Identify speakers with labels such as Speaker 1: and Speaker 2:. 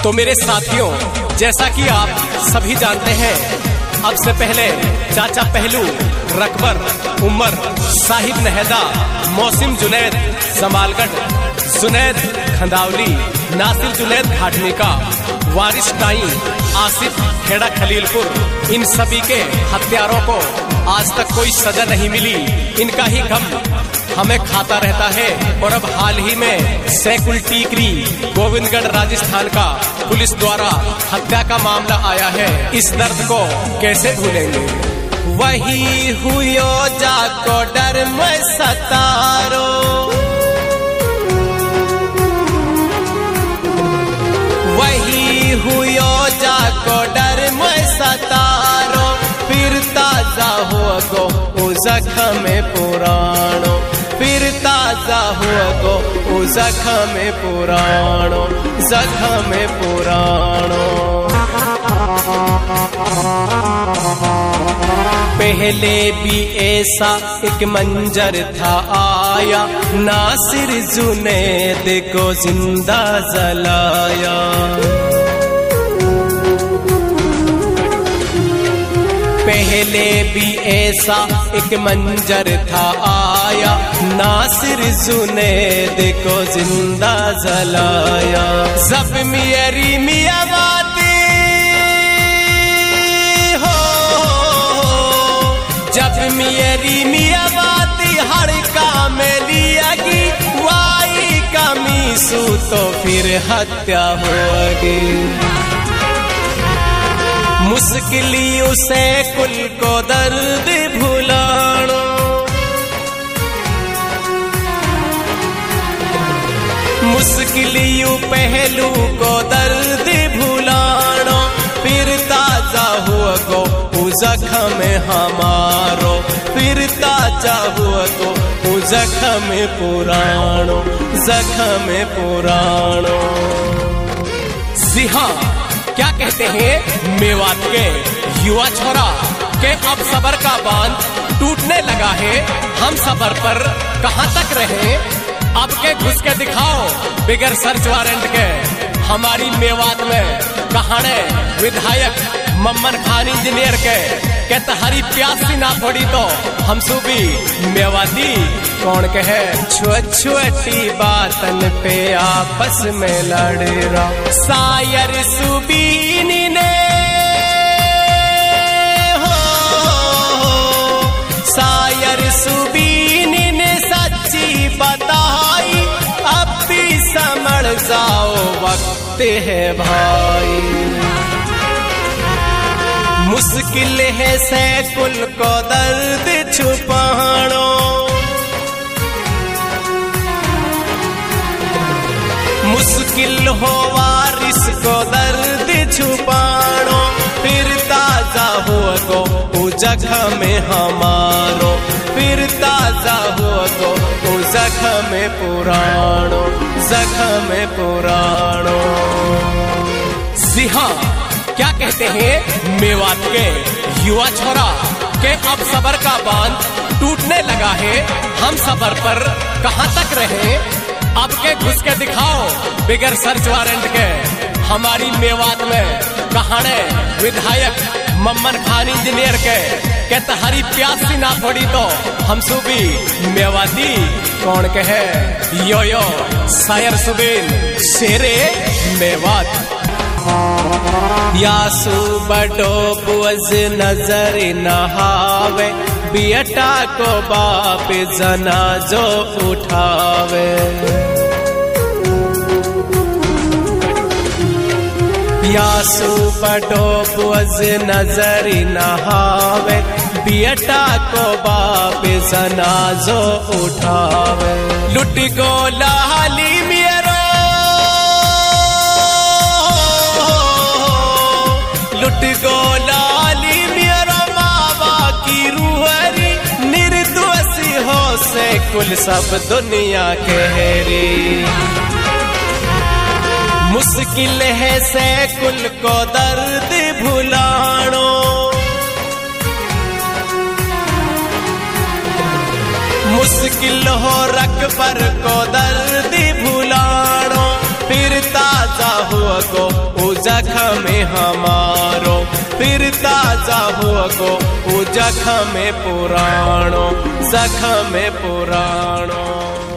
Speaker 1: तो मेरे साथियों, जैसा कि आप सभी जानते हैं, अब से पहले चाचा पहलू, रकबर, उमर, साहिब नहदा, मौसिम जुनैद, जमालगढ़, जुनैद खंदावली, नासिर जुनैद घाटनिका, वारिस टाई, आसिफ खेड़ा खलीलपुर, इन सभी के हत्यारों को आज तक कोई सजा नहीं मिली। इनका ही गम हमें खाता रहता है। और अब हाल ही में सैकुल टीकरी, गोविंदगढ़, राजस्थान का पुलिस द्वारा हत्या का मामला आया है। इस दर्द को कैसे भूलेंगे। वही हुयो जाको डर में सतारो, वही हुयो जाको डर में सतारो, फिर ताजा हो गो उ जख्म पुराणो, फिर ताजा हो गो उ जख्म पुराणो, जख्म पुराणो। पहले भी ऐसा एक मंजर था आया, नासिर जुनैद को जिंदा जलाया। पहले भी ऐसा एक मंजर था आया, नासिर जुनैद को जिंदा जलाया। जब मेरी मियां बाती हो, जब मेरी मियां बाती हड़का में लियागी, वाई कमीसू तो फिर हत्या होगी। मुश्किली उसे कुल को दर्द भुलानो, मुश्किली पहलू को दर्द भुलानो, फिर ताजा हुआ गो उ जख्म हमारो, फिर ताजा हुआ गो उ जख्म पुराणो, जख्म पुराणो। जी हाँ, क्या कहते हैं मेवात के युवा छोरा के अब सबर का बांध टूटने लगा है। हम सबर पर कहां तक रहे, अब के घुस के दिखाओ बिगर सर्च वारंट के। हमारी मेवात में कहाने विधायक मम्मन खान इंजीनियर के तहरी प्यासी ना पड़ी तो हम सूबी मेवाती कौन कहे। छोटी बातन पे आपस में लड़ रहा, शायर सुबीनी ने हो, शायर सुबीनी ने सच्ची बताई, अब भी समझ जाओ वक्त है भाई। मुश्किल है सैकुल को दर्द छुपानो, मुश्किल हो वारिस को दर्द छुपानो, फिर ताजा हो गो उ जख्म हमारो, फिर ताजा हो गो उ जख्म पुराणो, जख्म पुराणो। जी हाँ, क्या कहते हैं मेवात के युवा छोरा के अब सबर का बांध टूटने लगा है। हम सबर पर कहां तक रहे, अब के घुस के दिखाओ बिगर सर्च वारंट के। हमारी मेवात में कहाने विधायक मम्मन खान इंजीनियर के तहरी प्यासी ना पड़ी तो हम सूबी मेवाती कौन कहे। यो यो शायर सुबीन शेरे मेवात। यासु बड़ो बुअज नजर नहावे, बेटा को बाप जनाजो उठावे। यासु बड़ो बुअज नजर नहावे, बेटा को बाप जनाजो उठावे। लुट गो लाली मेरो, लुट गो लाली मेरा मावा की रूहरी, निर्दोषी हो से कुल सब दुनिया कहरी। मुश्किल है से कुल को दर्द भुलानो, मुश्किल हो रकबर को दर्द भुलानो, फिर ताजा हुआ गो उ जख्म हमारो, फिर ताजा हुआ गो उ जख्म पुराणो, जख्म पुराणो।